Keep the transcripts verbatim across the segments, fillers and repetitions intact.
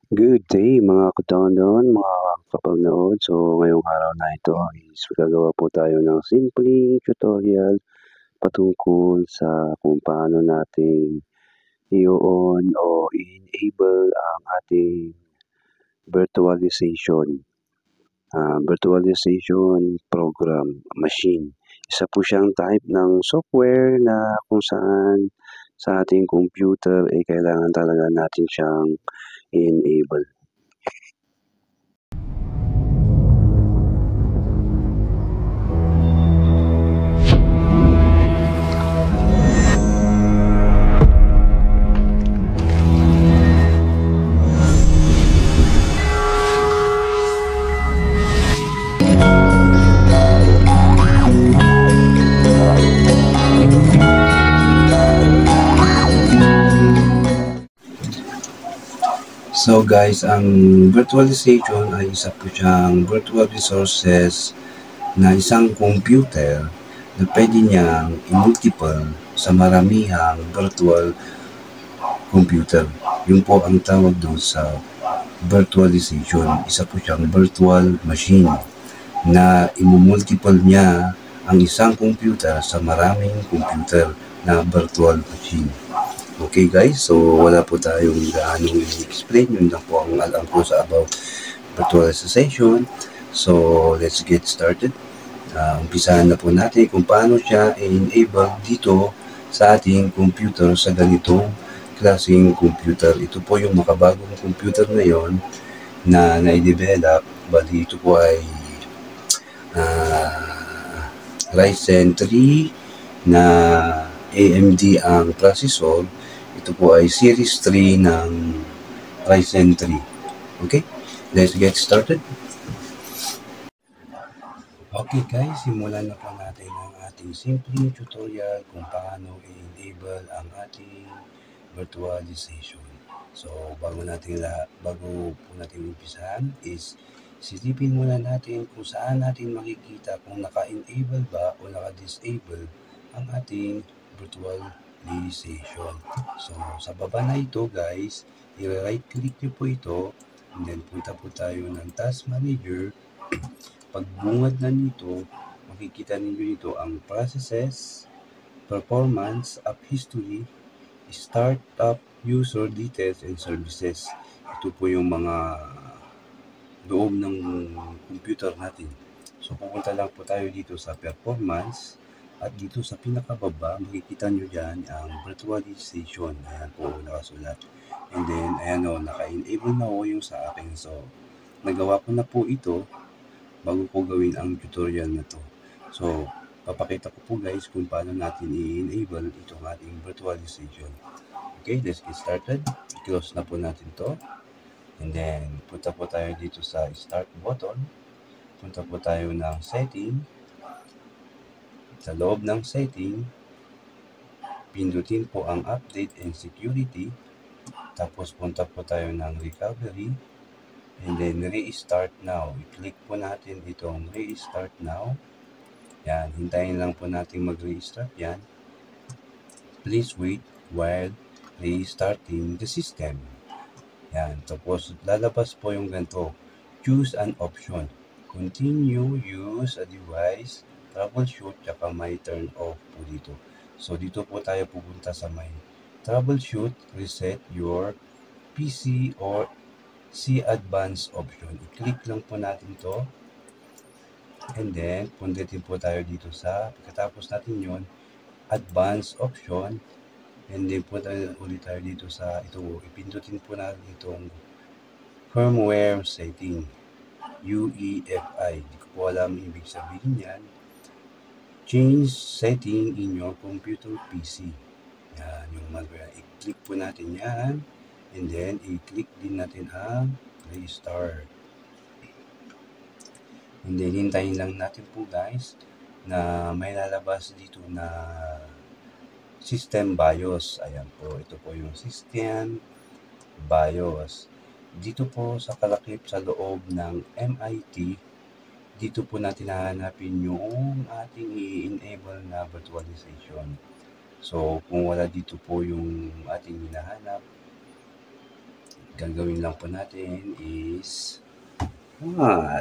Good day mga katondo, mga kapanood. So ngayong araw na ito is gagawa po tayo ng simpleng tutorial patungkol sa kung paano natin i-on o i-enable ang ating virtualization, ah, virtualization program machine. Isa po siyang type ng software na kung saan sa ating computer ay kailangan talaga natin siyang i-enable. So guys, ang virtualization ay isa po siyang virtual resources na isang computer na pwede niyang i-multiple sa maramihang virtual computer. Yun po ang tawag doon sa virtualization. Isa po siyang virtual machine na i-multiple niya ang isang computer sa maraming computer na virtual machine. Okay guys, so wala po tayong gaanong i-explain. Yun lang po ang alam ko sa about virtualization. So let's get started. Uh, umpisahan na po natin kung paano siya i-enable dito sa ating computer sa ganitong klaseng computer. Ito po yung makabagong computer ngayon na na-develop. Bali ito po ay uh, Ryzen three na A M D ang processor. Ito po ay Series three ng Ryzen three. Okay, let's get started. Okay guys, simulan na po natin ang ating simpleng tutorial kung paano i-enable ang ating virtualization. So bago natin lahat, bago po natin umpisahan is silipin muna natin kung saan natin makikita kung naka-enable ba o naka-disable ang ating virtualization. So sa baba na ito guys, i-right click nyo po ito and then punta po tayo ng Task Manager. Pagbungad na nito, makikita ninyo dito ang processes, performance, app history, startup, user details, and services. Ito po yung mga loob ng computer natin. So pupunta lang po tayo dito sa performance at dito sa pinakababa, makikita nyo dyan ang virtualization. Ayan po, nakasulat. And then, ayan o, naka-enable na o yung sa akin. So, nagawa ko na po ito bago ko gawin ang tutorial na to. So, papakita ko po guys kung paano natin i-enable itong ating virtualization. Okay, let's get started. I-close na po natin to. And then, punta po tayo dito sa start button. Punta po tayo ng setting. Sa loob ng setting, pindutin po ang update and security. Tapos punta po tayo ng recovery. And then restart now. I-click po natin itong restart now. Yan, hintayin lang po natin mag-restart yan. Please wait while restarting the system. Yan, tapos lalabas po yung ganito. Choose an option. Continue use a device, troubleshoot, tsaka may turn off po dito. So dito po tayo pupunta sa may troubleshoot, reset your P C or see advanced option. I-click lang po natin to. And then, punditin po tayo dito sa, pagkatapos natin yon advanced option. And then, punta ulit tayo dito sa, ito, ipindutin po natin itong firmware setting. U E F I. Hindi ko po alam ibig sabihin yan. Change setting in your computer P C. Yan, yung malware. I-click po natin yan. And then, i-click din natin ang restart. And then, hintayin lang natin po guys na may lalabas dito na system BIOS. Ayan po, ito po yung system BIOS. Dito po sa kalakip sa loob ng M I T, dito po natin hahanapin yung ating i-enable na virtualization. So, kung wala dito po yung ating hinahanap, gagawin lang po natin is what?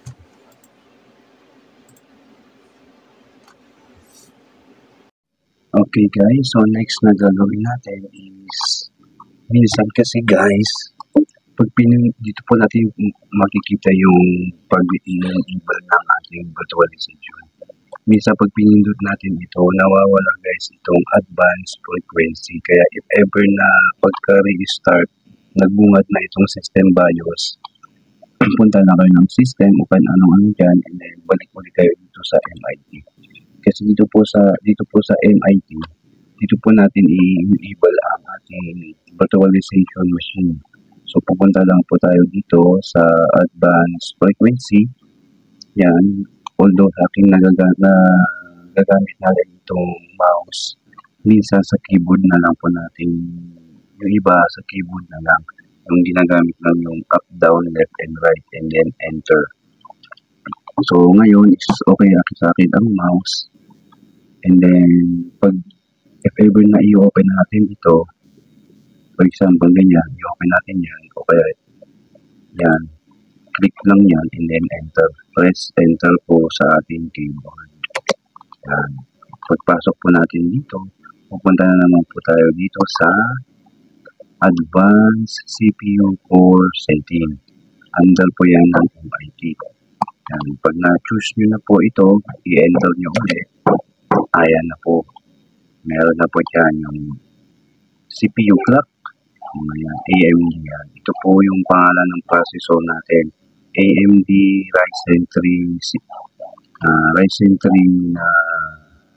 Okay guys, so next na gagawin natin is minsan kasi guys, pag pinin dito po natin makikita yung pag-enable ng ating virtualization. Minsan pag pinindot natin ito, nawawala guys itong advanced frequency. Kaya if ever na pagka-restart, nagbungad na itong system BIOS, punta na kayo ng system o kan anong-ano dyan, and then balik ulit kayo dito sa M I T. Kasi dito po sa dito po sa M I T, dito po natin i-enable ang ating virtualization machine. So pupunta lang po tayo dito sa advanced frequency. Yan. Although sa aking nagaga- nagagamit natin itong mouse, minsan sa keyboard na lang po natin, yung iba sa keyboard na lang, yung ginagamit lang yung up, down, left, and right, and then enter. So ngayon, is okay sa akin ang mouse. And then, pag if ever na i-open natin ito, for example, ganyan, i-open natin yan, o kaya yan, click lang yan, and then enter. Press enter po sa ating keyboard. Yan. Pagpasok po natin dito, pupunta na naman po tayo dito sa Advanced C P U Core Setting. Under po yan ng M I T. Yan. Pag na-choose nyo na po ito, i-enter nyo ulit. Ayan na po. Meron na po dyan yung C P U clock. Ayan, A M D yan. Ito po yung pangalan ng processor natin. A M D Ryzen three uh, Ryzen three uh,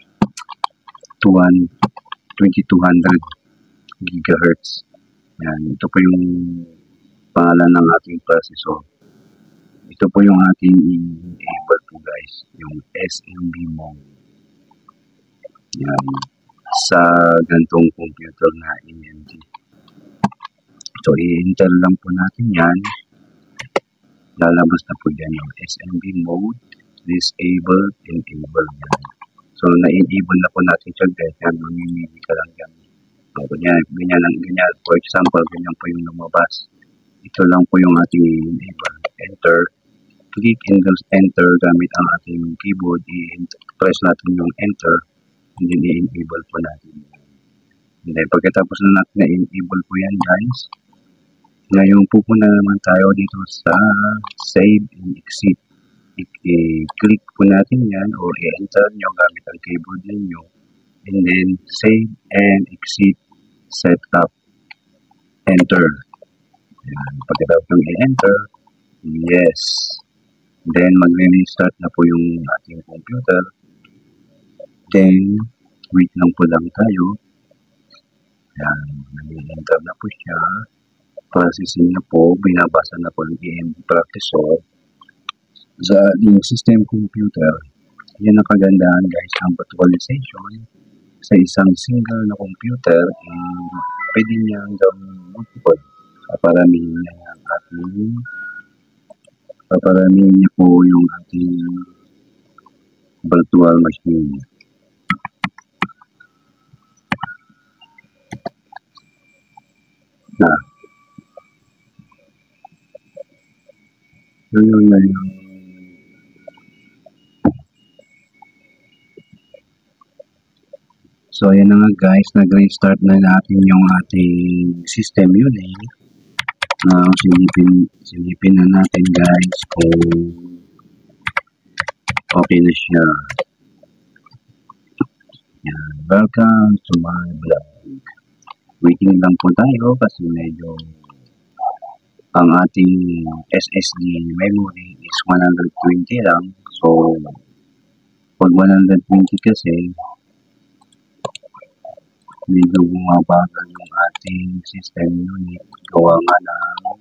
twenty-two hundred gigahertz. Yan, ito po yung pangalan ng ating processor. Ito po yung ating i-enable po guys, yung S M B mode. Yan, sa gantong computer na A M D. So, i-enter lang po natin yan. Lalabas na po dyan yung S M B mode, disable, enable yan. So, na-enable na po natin siya guys. Yan, mamimili ka lang yan. So, ganyan, ganyan lang, ganyan. For example, ganyan po yung lumabas. Ito lang po yung ating enable. Enter. Click and enter gamit ang ating keyboard. I-press natin yung enter. And then, i-enable po natin. And then, pagkatapos na natin na-enable po yan guys, ngayon pupunta naman tayo dito sa save and exit. I-click po natin yan or i-enter nyo gamit ang keyboard ninyo. And then save and exit setup. Enter. Yan. Pagkatapos ng i-enter, yes. Then magre-restart na po yung ating computer. Then wait lang po lang tayo. Yan. Nag-enter na po siya. Processing na po, binabasa na po ng A M D processor sa ating system computer. Yan ang kagandahan guys ng virtualization sa isang single na computer. And pwede niyang gawin multiple. Paparamihin niya ang ating paparamihin niya po yung ating virtual machine. Na yun yun na yun. So, ayan na nga guys, nag-restart na natin yung ating system unit. Now, silipin, silipin na natin guys kung okay na siya. Yan. Welcome to my blog. Waiting lang po tayo kasi medyo ang ating S S D memory is one hundred twenty lang. So, pag one hundred twenty kasi, medyo bumabagal yung ating system unit. Gawa nga na,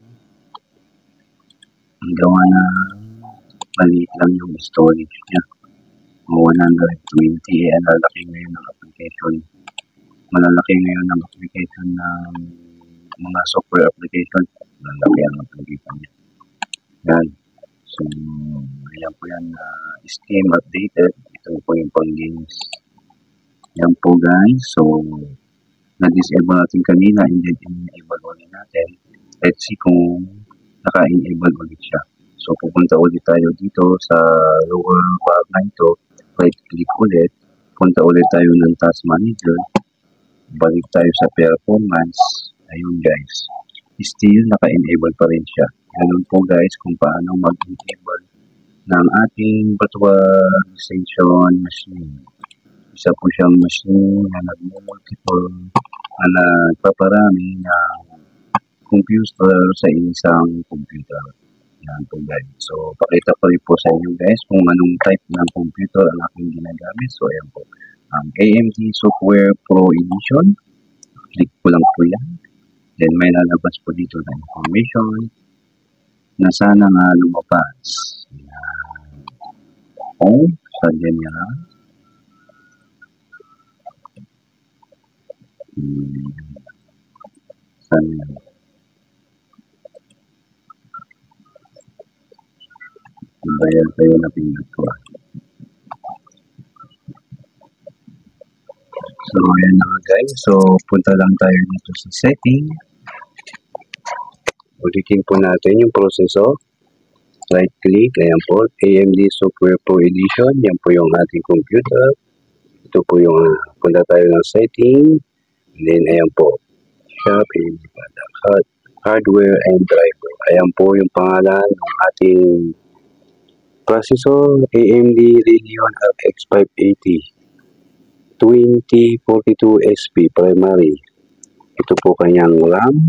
gawa na maliit lang yung storage niya. one hundred twenty, eh, malalaki ngayon ng application. Malalaki ngayon ng application ng mga software application. Malalaki ang application niya. Yan. So, ayan po yan na uh, Steam updated. Ito po yung pang games. Yan po guys. So, na-disable natin kanina and then enable ulit natin. Let's see kung naka-enable ulit siya. So, pupunta ulit tayo dito sa lower bar na ito. Right-click ulit. Punta ulit tayo ng Task Manager. Balik tayo sa Performance. Ayun guys. Still, naka-enable pa rin siya. Ganun po guys kung paano mag-enable ng ating virtualization machine. Isa po siyang machine na nag-multiple na nagpaparami ng computer sa isang computer. Yan po guys. So, pakita ko rin po sa inyo guys kung anong type ng computer ang aking ginagamit. So, ayan po. Um, A M D Software Pro Edition. Click ko lang po yan. Then, may lalabas po dito na information na sana nga lumabas. Yan. Oh, saan yan yan? Hmm. Saan yan? Bayan kayo na pinag ko. So, ayan na guys. So, punta lang tayo dito sa setting. Ulitin po natin yung processor. Right click. Ayan po. A M D Software Pro Edition. Yan po yung ating computer. Ito po yung uh, punta tayo ng setting. And then, ayan po. Shop and hardware and driver. Ayan po yung pangalan ng ating processor. A M D Radeon R X five eighty. twenty forty-two S P primary. Ito po kanyang RAM.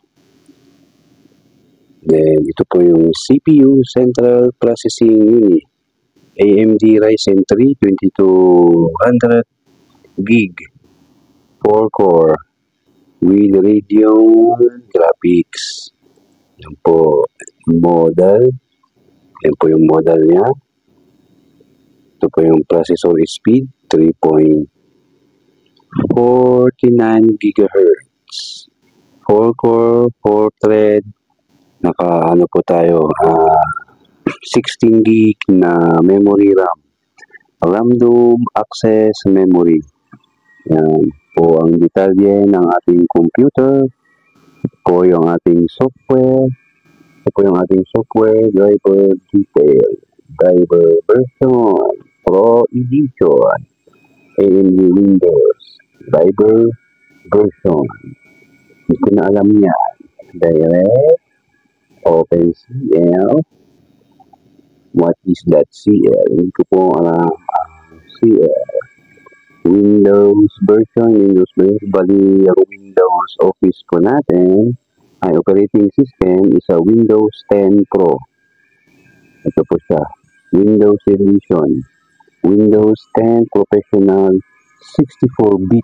Then, ito po yung C P U, Central Processing Unit. A M D Ryzen three twenty-two hundred gig. four core. With Radeon graphics. Yan po. Model. Yan po yung model niya. Ito po yung processor speed. three point four nine gigahertz. four core, four thread. Naka ano po tayo. Uh, sixteen gig na memory RAM. Random access memory. Yan po ang detalye ng ating computer. Ito po yung ating software. Ito po yung ating software. Driver detail. Driver version. Pro Edition. A M D Windows. Driver version. Hindi ko na alam yan. Direct. OpenCL. What is that C L? Hindi ko po alam ang C L. Windows version, Windows version, bali Windows Office po natin ay operating system is a Windows ten Pro. Ito po siya. Windows Edition. Windows ten Professional sixty-four bit.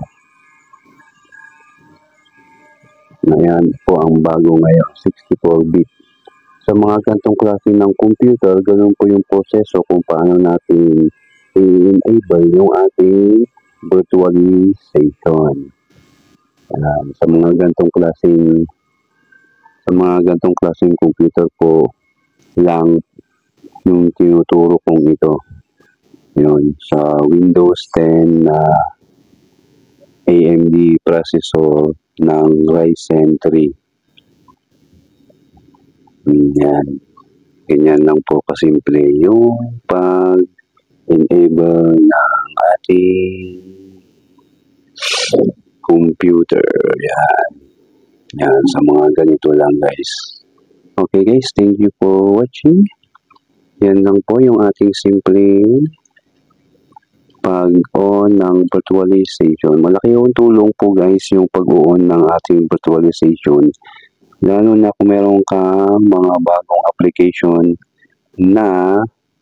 Ayan po ang bago ngayon, sixty-four bit. Sa mga gantong klase ng computer, ganun po yung proseso kung paano natin i-enable yung ating virtualization. Uh, sa mga gantong klaseng sa mga gantong klaseng computer po lang yung tinuturo kong ito. Yun, sa Windows ten na uh, A M D processor ng Ryzen three. Yan. Ganyan lang po kasimple yung pag-enable ng ating computer. Yan. Yan. Sa mga ganito lang guys. Okay guys, thank you for watching. Yan lang po yung ating simpleng pag-on ng virtualization. Malaki yung tulong po guys yung pag-on ng ating virtualization. Lalo na kung meron ka mga bagong application na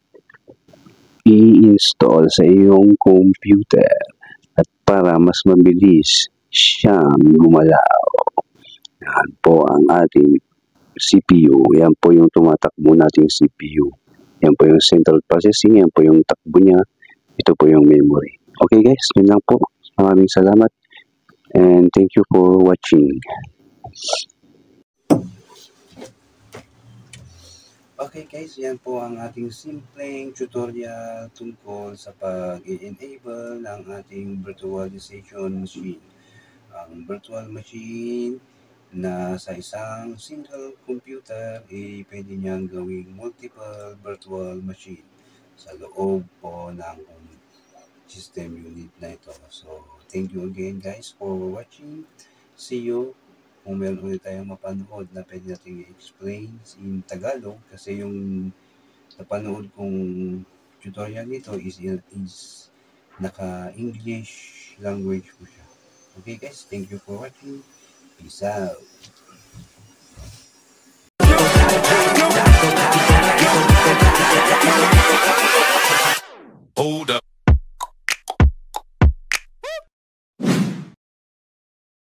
i-install sa iyong computer at para mas mabilis siyang gumalaw. Yan po ang ating C P U. Yan po yung tumatakbo nating C P U. Yan po yung central processing. Yan po yung takbo niya. Ito po yung memory. Okay guys, yun lang po. Maraming salamat and thank you for watching. Okay guys, yan po ang ating simpleng tutorial tungkol sa pag-enable ng ating virtualization machine. Ang virtual machine na sa isang single computer, eh, pwede niyang gawing multiple virtual machine sa loob po ng system unit na ito. So, thank you again guys for watching. See you. Kung meron ulit tayong mapanood na pwede natin i-explain in Tagalog kasi yung napanood kong tutorial nito is, is naka-English language po siya. Okay guys, thank you for watching. Peace out.